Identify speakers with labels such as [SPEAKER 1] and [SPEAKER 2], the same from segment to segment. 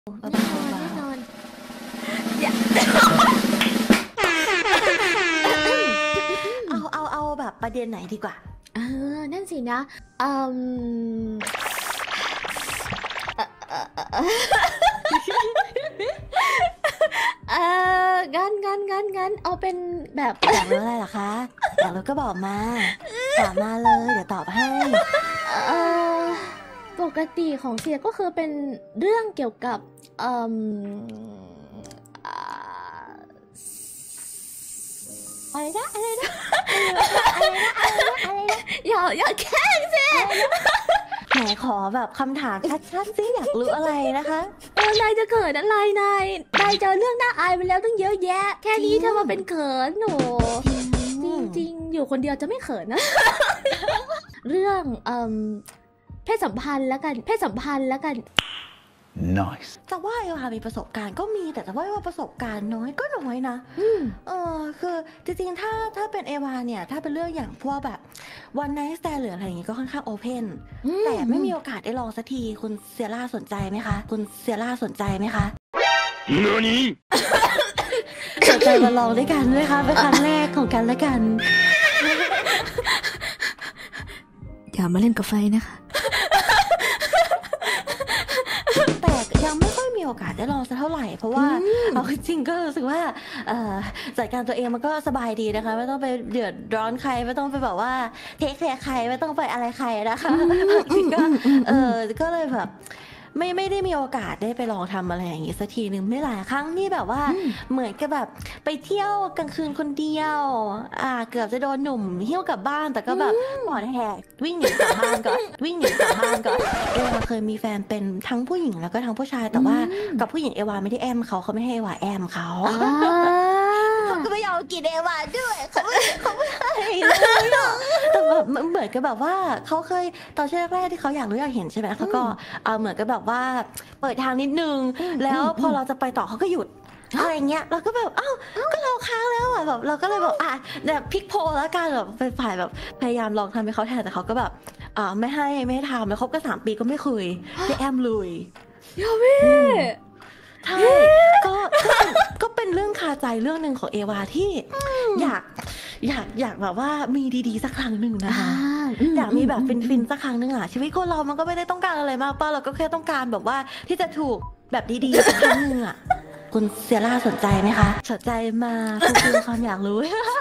[SPEAKER 1] แน่นอน
[SPEAKER 2] เอาแบบประเด็นไหนดีกว่า
[SPEAKER 1] นั่นสินะงั้นเอาเป็นแบบ
[SPEAKER 2] อยากรู้อะไรเหรอคะอยากรู้ก็บอกมาถามมาเลยเดี๋ยวตอบให้
[SPEAKER 1] ปกติของเสียก็คือเป็นเรื่องเกี่ยวกับอะไรนะอย่าแข่งสิ
[SPEAKER 2] แหมขอแบบคำถามชัดๆสิอยากรู้อะไรนะคะ
[SPEAKER 1] นายจะเขินอะไรนายเจอเรื่องน่าอายไปแล้วตั้งเยอะแยะแค่นี้เธอมาเป็นเขินหนูจริงอยู่คนเดียวจะไม่เขินนะเรื่องเพศสัมพันธ์แล้วกัน
[SPEAKER 3] Nice
[SPEAKER 2] จะว่าเอวามีประสบการณ์ก็มีแต่จะว่าประสบการณ์น้อยก็น้อยนะคือจริงๆถ้าเป็นเอวาเนี่ยถ้าเป็นเรื่องอย่างพวกแบบวันไนท์สแตนหรืออะไรอย่างงี้ก็ค่อนข้างโอเพนแต่ไม่มีโอกาสได้ลองสักทีคุณเซียร่าสนใจไหมคะสนใจมาลองด้วยกันด้วยคะเป็นครั้งแรกของกันและกัน
[SPEAKER 1] อย่ามาเล่นกับไฟนะคะ
[SPEAKER 2] แต่ยังไม่ค่อยมีโอกาสได้ลองสักเท่าไหร่เพราะว่าเอาจริงก็รู้สึกว่าจัดการตัวเองมันก็สบายดีนะคะไม่ต้องไปเดือดร้อนใครไม่ต้องไปแบบว่าเทคแคร์ใครไม่ต้องไปอะไรใครนะคะจริงก็เลยแบบไม่ได้มีโอกาสได้ไปลองทำอะไรอย่างงี้สักทีนึงไม่หลายครั้งที่แบบว่าเหมือนกับแบบไปเที่ยวกลางคืนคนเดียวเกือบจะโดนหนุ่มหิ้วกลับบ้านแต่ก็แบบปอดแหกวิ่งหนีกลับบ้านก่อนเอวาเคยมีแฟนเป็นทั้งผู้หญิงแล้วก็ทั้งผู้ชายแต่ว่ากับผู้หญิงเอวาไม่ได้แอมเขาไม่ให้เอวาแอมเขาก็ไม่ยอมกินเอวาด้วยเขาไม่ให้เลยแต่แบบเหมือนกับแบบว่าเขาเคยตอนช่วงแรกที่เขาอยากรู้อยากเห็นใช่ไหมเขาก็เหมือนกับแบบว่าเปิดทางนิดนึงแล้วพอเราจะไปต่อเขาก็หยุดอะไรเงี้ยเราก็แบบก็เราค้างแล้วแบบเราก็เลยแบบแบบพลิกโพแล้วกันแบบเป็นฝ่ายแบบพยายามลองทำให้เขาแทนแต่เขาก็แบบไม่ให้ทำแล้วคบกัน3 ปีก็ไม่คุยไม่แอมเลย
[SPEAKER 1] ยาวิ
[SPEAKER 2] ใช่ก็เป็นเรื่องคาใจเรื่องหนึ่งของเอวาที่อยากแบบว่ามีดีๆสักครั้งหนึ่งนะคะอยากมีแบบฟินสักครั้งหนึ่งชีวิตคนเรามันก็ไม่ได้ต้องการอะไรมากป่ะเราก็แค่ต้องการแบบว่าที่จะถูกแบบดีๆสักครั้งหนึ่งคุณเซียร่าสนใจไหมคะสนใจมาคือความอยากรู้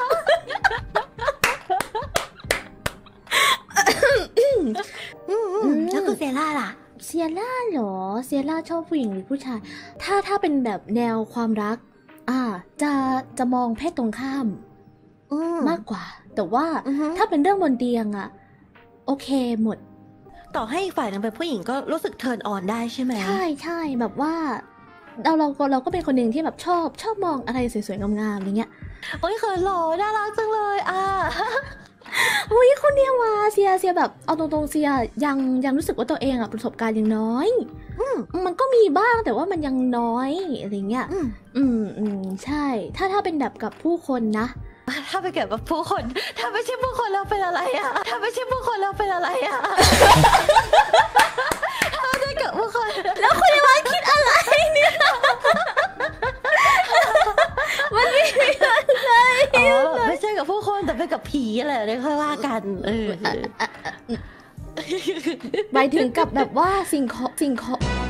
[SPEAKER 2] แล้วคุณเซียร่าล่ะ
[SPEAKER 1] เซียร่าชอบผู้หญิงหรือผู้ชายถ้าเป็นแบบแนวความรักจะมองเพศตรงข้ามมากกว่าแต่ว่าถ้าเป็นเรื่องบนเตียงโอเคหมด
[SPEAKER 2] ต่อให้อีกฝ่ายนึงเป็นผู้หญิงก็รู้สึกเทิร์นออนได้ใช่ไหม
[SPEAKER 1] ใช่แบบว่าเราก็เป็นคนหนึ่งที่แบบชอบมองอะไรสวยๆงามๆอย่างเงี้ย
[SPEAKER 2] โอ้ยเขินหล่อน่ารักจังเลย
[SPEAKER 1] อุ้ยคนเนี้ยว่าเซียแบบเอาตรงๆเซียยังรู้สึกว่าตัวเองประสบการณ์ยังน้อยมันก็มีบ้างแต่ว่ามันยังน้อยอะไรเงี้ยใช่ถ้าเป็นแบบกับผู้คนนะ
[SPEAKER 2] ถ้าไปเกิดกับผู้คนถ้าไม่ใช่ผู้คนแล้วเป็นอะไรถ้าไม่ใช่ผู้คนแล้วเป็นอะไรถ้าได้กับผู้คน
[SPEAKER 1] แล้วคุณว่าคิดอะไรเนี่ยมันไม่มีอะไร
[SPEAKER 2] ไม่ใช่กับผู้คนแต่เป็นกับผีอะไรเนี่ยค่อยว่ากัน
[SPEAKER 1] หมายถึงกับแบบว่าสิ่งของ